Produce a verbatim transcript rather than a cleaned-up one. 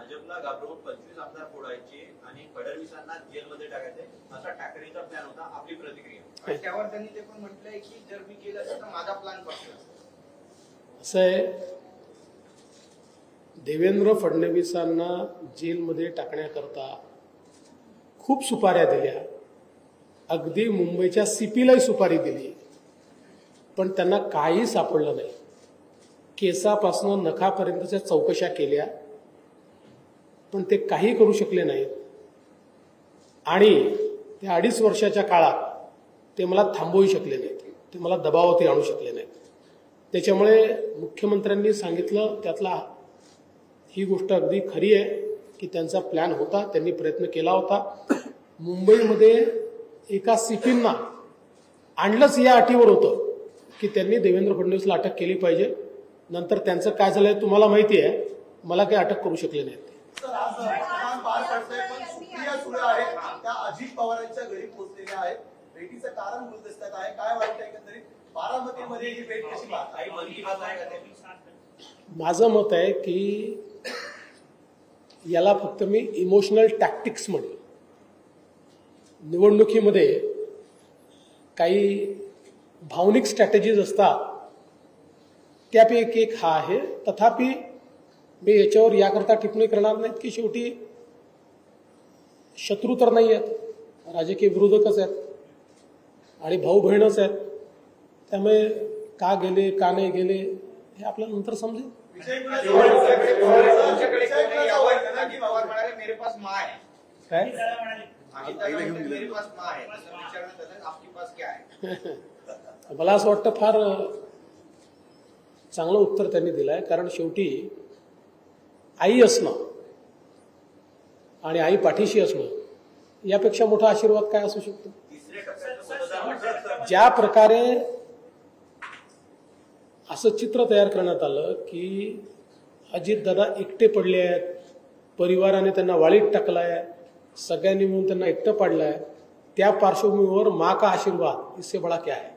भाजपला घाबरवून पंचवीस आमदार फोडायचे आणि फडणवीसांना जेलमध्ये टाकायचे असा ठाकरेंचा प्लॅन होता. आपली प्रतिक्रिया? त्यावर त्यांनी ते पण म्हटलंय की जर मी केलं असतं तर माझा प्लॅन पडला. असं आहे, देवेंद्र फडणवीसांना जेलमध्ये टाकण्याकरता खूप सुपाऱ्या दिल्या, अगदी मुंबईच्या सीपीलाही सुपारी दिली, पण त्यांना काही सापडलं नाही. केसापासून नखापर्यंतच्या चौकशा केल्या, पण ते काही करू शकले नाहीत. आणि त्या अडीच वर्षाच्या काळात ते मला थांबवू शकले नाहीत, ते मला दबावातही आणू शकले नाहीत. त्याच्यामुळे मुख्यमंत्र्यांनी सांगितलं त्यातला ही गोष्ट अगदी खरी आहे की त्यांचा प्लॅन होता, त्यांनी प्रयत्न केला होता. मुंबईमध्ये एका सीपींना आणलंच या अटीवर होतं की त्यांनी देवेंद्र फडणवीसला अटक केली पाहिजे. नंतर त्यांचं काय झालंय तुम्हाला माहिती आहे, मला काही अटक करू शकले नाहीत. अजित पवारांच्या घरी पोहोचलेल्या आहेत, भेटीचं कारण गुलदस्त्यात आहे. काय वाटतं एकंदरीत बारामतीमध्ये ही भेट कशी पाहता? माझं मत आहे की याला फक्त मी इमोशनल टॅक्टिक्स म्हणेन. निवडणुकीमध्ये काही भावनिक स्ट्रॅटेजीज असतात, त्यापैकी एक हा आहे. तथापि मी याच्यावर याकरता टिप्पणी करणार नाहीत की शेवटी शत्रू तर नाही आहेत, राजकीय विरोधकच आहेत आणि भाऊ बहिणच आहेत. त्यामुळे का गेले का नाही गेले हे आपल्याला नंतर समजेल. काय मला असं वाटतं फार चांगलं उत्तर त्यांनी दिलंय. कारण शेवटी आई असणं आणि आई पाठीशी असणं यापेक्षा मोठा आशीर्वाद काय असू शकतो. ज्या प्रकारे असं चित्र तयार करण्यात आलं की अजितदादा एकटे पडले आहेत, परिवाराने त्यांना वाळीत टाकलाय, सगळ्यांनी मिळून त्यांना एकटं पाडलंय, त्या पार्श्वभूमीवर माँ का आशीर्वाद इससे बड़ा क्या है.